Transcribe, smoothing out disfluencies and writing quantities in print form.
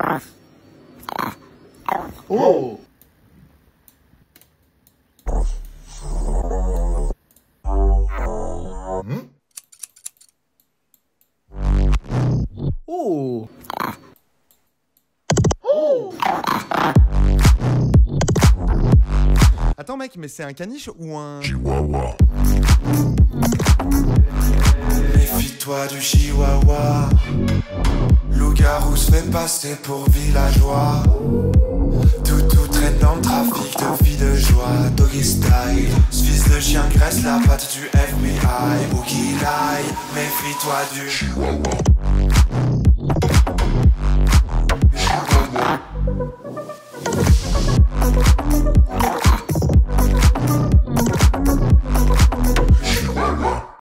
Oh! Oh! Oh! Attends mec, mais c'est un caniche ou un... Chihuahua. Méfie-toi du chihuahua. Loup-garou se fait passer pour villageois. Tout traîne dans le trafic de vie de joie. Doggy style. Ce fils de chien graisse la patte du FBI. Où qu'il aille, méfie-toi du Chihuahua.